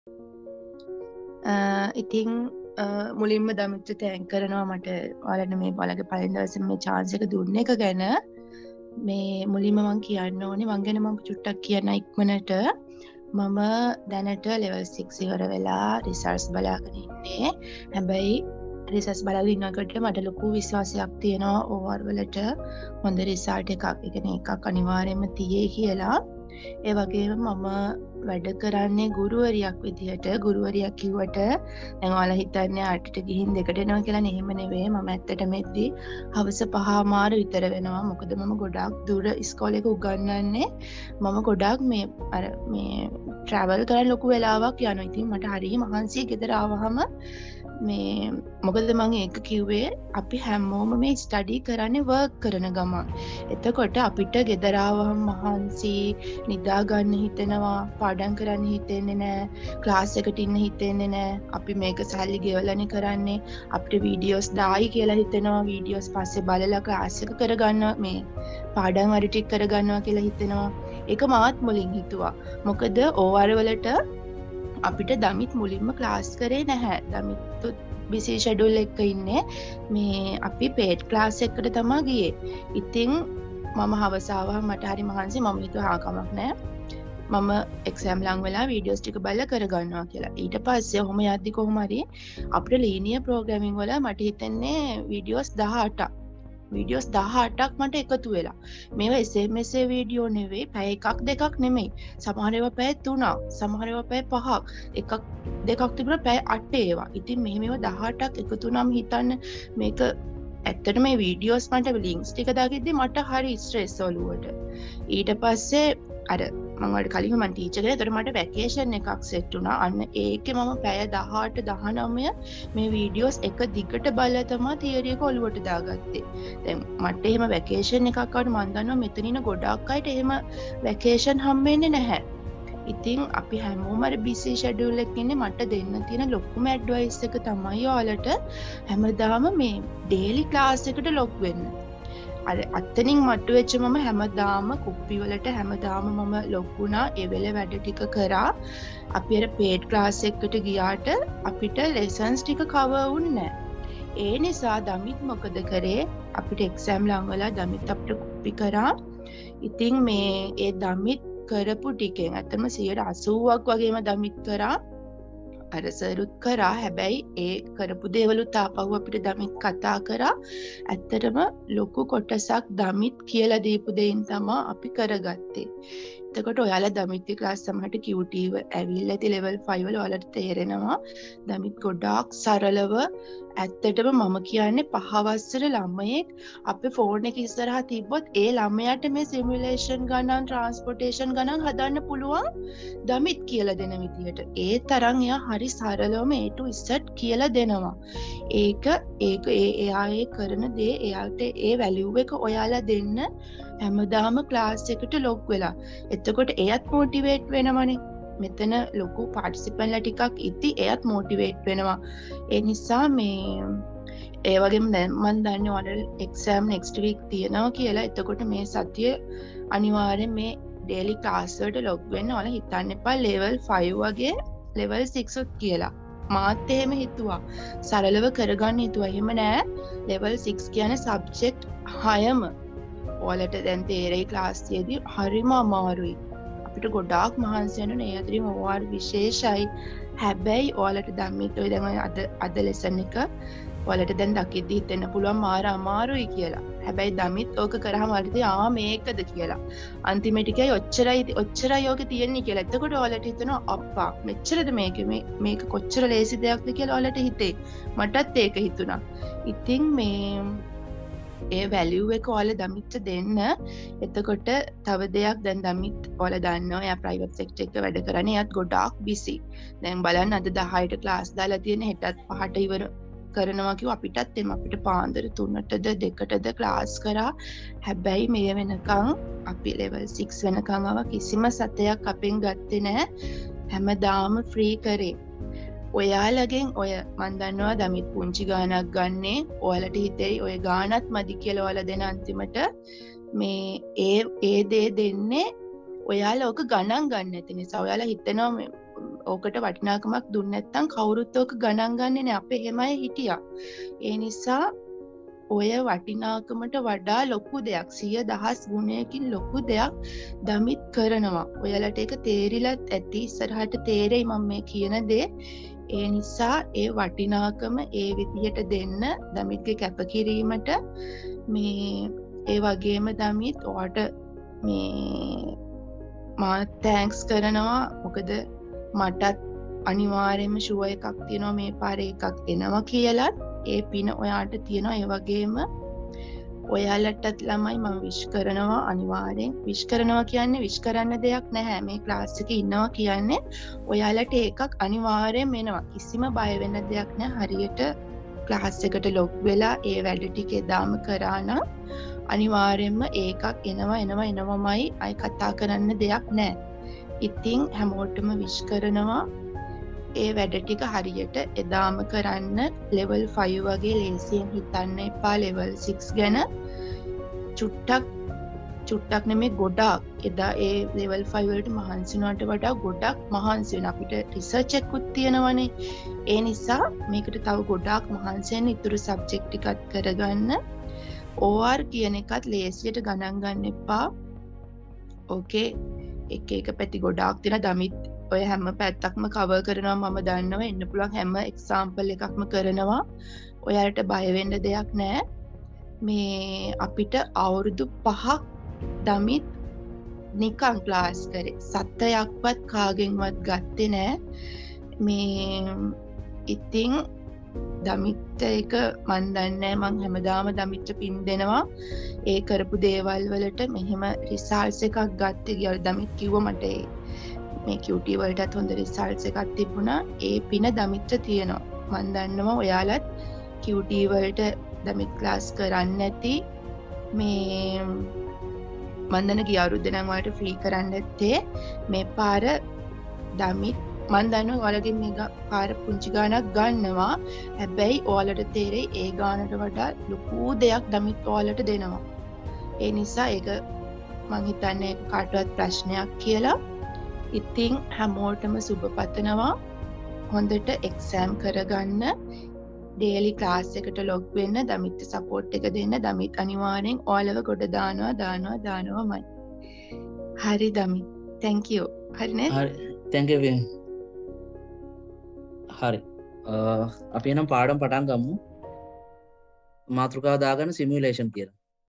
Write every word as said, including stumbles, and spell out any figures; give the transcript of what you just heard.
ඉතින් මුලින්ම දමිත්‍ර තෑන්ක් කරනවා මට ඔයාලට මේ බලගේ පළවෙනි දවසේ මේ chance එක දුන්න එක ගැන. මේ මුලින්ම මම කියන්න ඕනේ මං ගැන මම චුට්ටක් කියන්න ඉක්මනට. මම දැනට level six ඉවර වෙලා results බලාගෙන ඉන්නේ. හැබැයි results බලාගෙන ඉන්නකොට මට ලොකු විශ්වාසයක් තියෙනවා O R වලට හොඳ result එකක්, ඒ කියන්නේ එකක් අනිවාර්යයෙන්ම තියෙයි කියලා. ඒ වගේම මම වැඩ කරන්නේ ගුරුවරියක් විදිහට. ගුරුවරියක් කිව්වට දැන් ඔයාලා හිතන්නේ අටට ගිහින් දෙකට එනවා කියලා. නෙහෙම නෙවෙයි. මම ඇත්තටම එද්දි හවස පහමාර විතර වෙනවා. මොකද මම ගොඩාක් දුර ඉස්කෝලේක උගන්වන්නේ. මම ගොඩාක් මේ අර මේ ට්‍රැවල් කරන්න ලොකු වෙලාවක් යනවා. ඉතින් මට හරිය මහන්සිය ගෙදර ආවහම මේ මොකද මම ඒක කිව්වේ අපි හැමෝම මේ ස්ටඩි කරන්නේ වර්ක් කරන ගමන්. එතකොට අපිට ගෙදර ආවහම මහන්සි නිදා ගන්න හිතෙනවා, පාඩම් කරන්න හිතෙන්නේ නැහැ, ක්ලාස් එකට ඉන්න හිතෙන්නේ නැහැ. අපි මේක සල්ලි ගෙවලානේ කරන්නේ. අපිට වීඩියෝස් දායි කියලා හිතෙනවා. වීඩියෝස් පස්සේ බලලා ක්ලාස් එක කරගන්න මේ පාඩම් හරි ටික කරගන්නවා කියලා හිතෙනවා. ඒක මාත් මුලින් හිතුවා. මොකද O R වලට අපිට දමිත් මුලින්ම ක්ලාස් කරේ නැහැ. දමිත් බිසි ෂෙඩියුල් එක ඉන්නේ. මේ අපි පේඩ් ක්ලාස් එකකට තමයි ගියේ. ඉතින් මම හවස ආවම මට හරි මහන්සි. මම හිතුවා හා කමක් නැහැ. මම එක්සෑම් ලඟ වෙලා වීඩියෝස් ටික බලලා කරගන්නවා කියලා. ඊට පස්සේ ඔහොම යද්දි කොහොම හරි අපිට ලීනියර් ප්‍රෝග්‍රෑමින් වල මට හිතෙන්නේ වීඩියෝස් දහඅටක් වීඩියෝස් දහඅටක් මට එකතු වෙලා. මේවා එස් එම් එස් වීඩියෝ නෙවෙයි, පැය එකක් දෙකක් නෙමෙයි. සමහර ඒවා පැය තුනක්, සමහර ඒවා පැය පහක්, එකක් දෙකක් තිබුණා පැය අට ඒවා. ඉතින් මෙහෙම ඒවා දහඅටක් එකතු නම් හිතන්න මේක ඇත්තට මේ වීඩියෝස් මට ලින්ක්ස් ටික දාගෙද්දි මට හරි ස්ට්‍රෙස් ඔළුවට. ඊට පස්සේ අර මම වල කලින් මම ටීචර් කෙනෙක්. ඒතර මට වැකේෂන් එකක් සෙට් වුණා. අන්න ඒකේ මම පැය දහඅට දහනවය මේ වීඩියෝස් එක දිගට බලලා තමයි තියරි එක ඔළුවට දාගත්තේ. දැන් මට එහෙම වැකේෂන් එකක් ආවට මම දන්නවා මෙතන ඉන්න ගොඩක් අයට එහෙම වැකේෂන් හම්බෙන්නේ නැහැ. ඉතින් අපි හැමෝම අර බිසි ෂෙඩියුල් එකක ඉන්නේ. මට දෙන්න තියෙන ලොකුම ඇඩ්වයිස් එක තමයි ඔයාලට හැමදාම මේ ඩේලි ක්ලාස් එකට ලොග් වෙන්න. අර අතනින් මට්ටු වෙච්ච මම හැමදාම කුප්පි වලට හැමදාම මම ලොග් වුණා. ඒ වෙලේ වැඩ ටික කරා. අපි අර පේඩ් ක්ලාස් එකකට ගියාට අපිට ලෙසන්ස් ටික කවර් වුණේ නැහැ. ඒ නිසා දමිත් මොකද කරේ? අපිට එක්සෑම් ලඟ වෙලා දමිත් අපිට කුප්පි කරා. ඉතින් මේ ඒ දමිත් කරපු ටිකෙන් අතම සියයට අසූවක් වගේම දමිත් කරා. අර සරුත් කරා. හැබැයි ඒ කරපු දේවලුත් ආපහු අපිට දමිත් කතා කරා. ඇත්තටම ලොකු කොටසක් දමිත් කියලා දීපු දෙයින් තමයි අපි කරගත්තේ. එතකොට ඔයාලා දමිත්ගේ ක්ලාස් සමහරට Q T ඇවිල්ලා ඇති level five වල ඔයාලට තේරෙනවා දමිත් ගොඩාක් සරලව. ඇත්තටම මම කියන්නේ පහවස්සර ළමයෙක් අපේ ෆෝන් එක ඉස්සරහා තිබ්බොත් ඒ ළමයාට මේ සිමියුලේෂන් ගණන්, ට්‍රාන්ස්පෝර්ටේෂන් ගණන් හදන්න පුළුවන් දමිත් කියලා දෙන විදිහට. ඒ තරම් එයා හරි සරලවම A to Z කියලා දෙනවා. ඒක ඒක ඒ එයා ඒ කරන දේ එයාට ඒ වැලියු එක ඔයාලා දෙන්න හැමදාම ක්ලාස් එකට ලොග් වෙලා. එතකොට එයත් මොටිවේට් වෙනවනේ. මෙතන ලොකු පාටිසිපන්ට්ලා ටිකක් ඉති එයත් මොටිවේට් වෙනවා. ඒ නිසා මේ ඒ වගේම දැන් මම දන්නේ ඔයාලට එක්සෑම් නෙක්ස්ට් වීක් තියෙනවා කියලා. එතකොට මේ සතිය අනිවාර්යෙන් මේ ඩේලි ක්ලාස් වලට ලොග් වෙන්න. ඔයාලා හිතන්න එපා level five වගේ level six උත් කියලා. මාත් එහෙම හිතුවා. සරලව කරගන්න හිතුවා. එහෙම නෑ. level six කියන්නේ subject හයම ඔයාලට දැන් තේරෙයි ක්ලාස් තියදී හරිම අමාරුයි. අපිට ගොඩාක් මහන්සි වෙනවා. ඒ අතරින් O R විශේෂයි. හැබැයි ඔයාලට ධම්මිත ඔය දැන් අද අද ලෙසන් එක ඔයාලට දැන් දකිද්දි හිතෙන්න පුළුවන් මාර අමාරුයි කියලා. හැබැයි ධම්මිත් ඕක කරාම හරිද ආ මේකද කියලා. අන්තිමට එකයි ඔච්චරයි ඔච්චරයි ඕකේ තියෙන්නේ කියලා. එතකොට ඔයාලට හිතෙනවා අප්පා මෙච්චරද මේක මේක කොච්චර ලේසි දෙයක්ද කියලා ඔයාලට හිතේ. මටත් ඒක හිතුණා. ඉතින් මේ ඒ වැලියු එක ඔයාලා දමිත්ට දෙන්න. එතකොට තව දෙයක් දැන් දමිත් ඔයාලා දන්නවා එයා ප්‍රයිවට් සෙක්ටර් එක වැඩ කරන්නේ. එයාත් ගොඩාක් බිසි. දැන් බලන්න අද දහයට ක්ලාස් දාලා තියෙන හෙටත් පහට ඉවර කරනවා කිව්ව අපිටත් එම අපිට පාන්දර තුනටද දෙකටද ක්ලාස් කරා. හැබැයි මේ වෙනකන් අපි level six වෙනකන් ආව කිසිම සතයක් අපෙන් ගත්තේ නැහැ. හැමදාම ෆ්‍රී කරේ. ඔයාලගෙන් ඔය මන් දන්නවා දමිත් පුංචි ගානක් ගන්නේ. ඔයාලට හිතෙයි ඔය ගානත් මදි කියලා ඔයාලා දෙන අන්තිමට මේ ඒ ඒ දේ දෙන්නේ ඔයාලා ඔක ගණන් ගන්න නැති නිසා. ඔයාලා හිතනවා ඕකට වටිනාකමක් දුන්නේ නැත්නම් කවුරුත් ඕක ගණන් ගන්නේ නැහැ. අපේ හැමයි හිටියා. ඒ නිසා ඔය වටිනාකමට වඩා ලොකු දෙයක් සිය දහස් ගුණයකින් ලොකු දෙයක් දමිත් කරනවා. ඔයාලට ඒක තේරිලත් ඇති. ඉස්සරහට තේරෙයි මම මේ කියන දේ. ඒ නිසා ඒ වටිනාකම ඒ විදියට දෙන්න දමිත්ගේ කැපකිරීමට මේ ඒ වගේම දමිත් ඔයාට මේ මා තෑන්ක්ස් කරනවා. මොකද මටත් අනිවාර්යයෙන්ම ෂුවර් එකක් තියෙනවා මේ පාරේ එකක් එනවා කියලා. ඒ පින ඔයාට තියෙනවා. ඒ වගේම ඔයාලටත් ළමයි මම විශ් කරනවා. අනිවාර්යෙන් විශ් කරනවා කියන්නේ විශ් කරන්න දෙයක් නැහැ. මේ ක්ලාස් එකේ ඉන්නවා කියන්නේ ඔයාලට ඒකක් අනිවාර්යෙන් එනවා. කිසිම බය වෙන්න දෙයක් නැහැ. හරියට ක්ලාස් එකට ලොග් වෙලා ඒ වැඩ ටික එදාම කරා නම් අනිවාර්යෙන්ම ඒකක් එනවා එනවා එනවමයි. අය කතා කරන්න දෙයක් නැහැ. ඉතින් හැමෝටම විශ් කරනවා. ඒ වැඩ ටික හරියට එදාම කරන්න. ලෙවල් ෆයිව් වගේ ලේසියෙන් හිතන්න එපා. ලෙවල් සික්ස් ගැන චුට්ටක් චුට්ටක් නෙමෙයි ගොඩක් එදා ඒ ලෙවල් ෆයිව් වලට මහන්සි වුණාට වඩා ගොඩක් මහන්සි වෙන අපිට රිසර්ච් එකකුත් තියෙනවනේ. ඒ නිසා මේකට තව ගොඩක් මහන්සි වෙන්න ඉතුරු සබ්ජෙක්ට් ටිකත් කරගන්න. ඕ ආර් කියන එකත් ලේසියට ගණන් ගන්න එපා. ඕකේ එක එක පැති ගොඩාක් තියෙන දමිත් ඔය හැම පැත්තක්ම කවර් කරනවා මම දන්නවා. එන්න පුළුවන් හැම එක්සාම්පල් එකක්ම කරනවා. ඔයාලට බය වෙන්න දෙයක් නැහැ. මේ අපිට අවුරුදු පහක් දමිත් නිකන් ක්ලාස් කරේ. සතයක්වත් කාගෙන්වත් ගත්තේ නැහැ. මේ ඉතින් දමිත් එක මන් දන්නේ මං හැමදාම දමිත්ට පින් දෙනවා. ඒ කරපු දේවල් වලට මෙහෙම රිසල්ට්ස් එකක් ගත්තේ කියලා දමිත් කිව්වා මට. මේ කියුටි වලටත් හොඳ රිසල්ට්ස් එකක් තිබුණා. ඒ පින දමිත්ට තියෙනවා. මන් දන්නවා ඔයාලත් කියුටි වලට දමිත් ක්ලාස් කරන්න නැති මේ මන් දන්න ගිය අවුරුද්ද නම් ඔයාලට ෆ්‍රී කරන්න ඇත්තේ. මේ පාර දමිත් මන් දන්නවා ඔයාලගෙන් මේ පාර පුංචි ගාණක් ගන්නවා. හැබැයි ඔයාලට තේරෙයි ඒ ගාණට වඩා ලොකු දෙයක් දමිත් ඔයාලට දෙනවා. ඒ නිසා ඒක මං හිතන්නේ කාටවත් ප්‍රශ්නයක් කියලා. ඉතින් හැමෝටම සුබ පතනවා. හොඳට එක්සෑම් කරගන්න. ඩේලි ක්ලාස් එකට ලොග් වෙන්න. දමිත්ට සපෝට් එක දෙන්න. දමිත් අනිවාර්යෙන් ඔයාලව ගොඩ දානවා දානවා දානවාමයි. හරි දමිත්. thank you. හරි නේද? හරි. thank you වෙන්. හරි. අපි එනම් පාඩම් පටන් ගමු. මාතෘකාව දාගන්න සිමියුලේෂන් කියලා.